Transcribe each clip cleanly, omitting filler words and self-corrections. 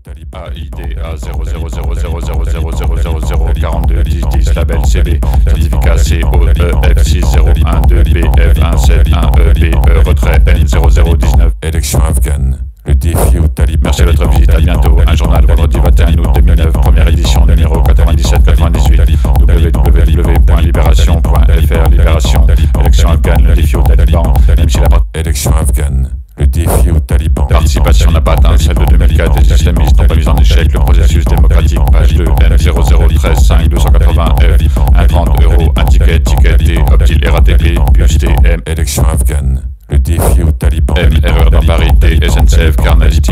AIDA 0000000042 10 label CB, certificat COEF 6012 BF171EBE, retrait N0019. Élection afghane, le défi aux talibans. Merci de votre visite, à bientôt. Un journal, vendredi 21 août 2009, première édition, numéro 97-98, www.libération.fr, Libération, élection afghane, le défi aux talibans, même si la Élection afghane, le défi aux talibans. participation n'a pas atteint celle de 2004, les islamistes n'ont pas mis en échec le processus démocratique. Page 2, M00135 280F, 1,30 €, un ticket T, Optil RATP, puce TM. Élection afghane, le défi aux talibans. M, erreur dans Paris, T, SNCF, Carnet, Steve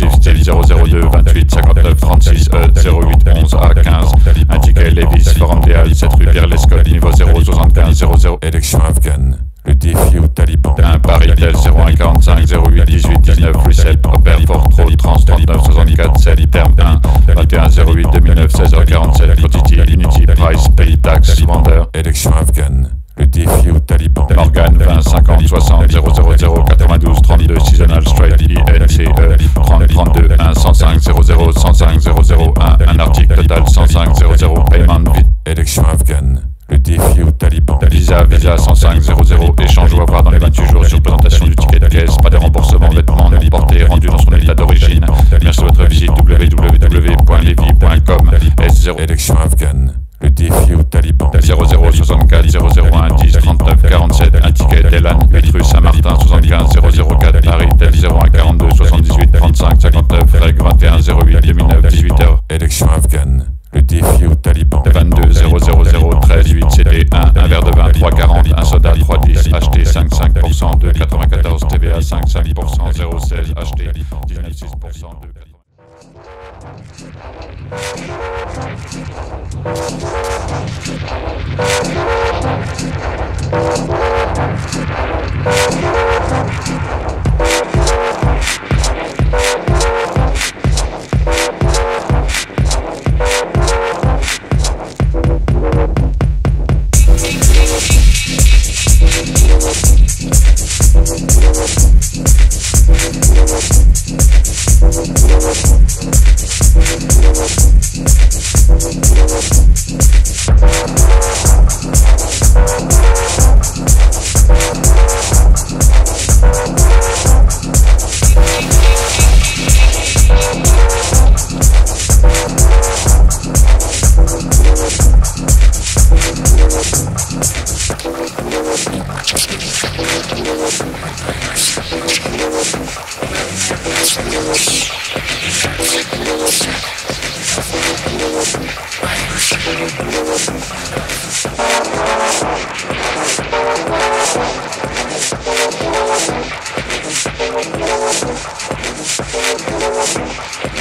002 28 59 36 E 08 11 A 15, un ticket Lévis, Forum des Halles, 7 rue Pierre Lescott, niveau 0 75 00. Élection afghane, le défi aux talibans. 1 Paris Tel 01 45 08 18 19 Russell, Opère Fort Road Trans 39 64 7 Terme 1 21 08 2009 16h47 Quantity Unity Price Pay Tax Vendeur. Élection afghane, le défi aux talibans. Morgan 20 50 60 000 92 32 Seasonal Straight INCE 30 32 1 105 00 105 001 un article total 105 00 Payment vite. Élection afghane, le défi aux talibans. Visa 105 00 échange ou avoir dans les 28 jours sur présentation du ticket de caisse, pas de remboursement vêtements non portés rendu dans son état d'origine. Merci de votre visite www.levy.com S0. Élection afghane, le défi aux talibans. 0064 001 10 39 47 un ticket Delan 8 rue Saint-Martin 75 004 Paris Tel 01 42 78 35 59 Reg 21 08 2009 18h. Élection afghane, le défi aux talibans. 22 000 13 8 CD 1 verre de vin 3,40 un soda 3,10 acheté 5,5% de 94 TVA 5,5% 0,16 acheté 19,6% de 1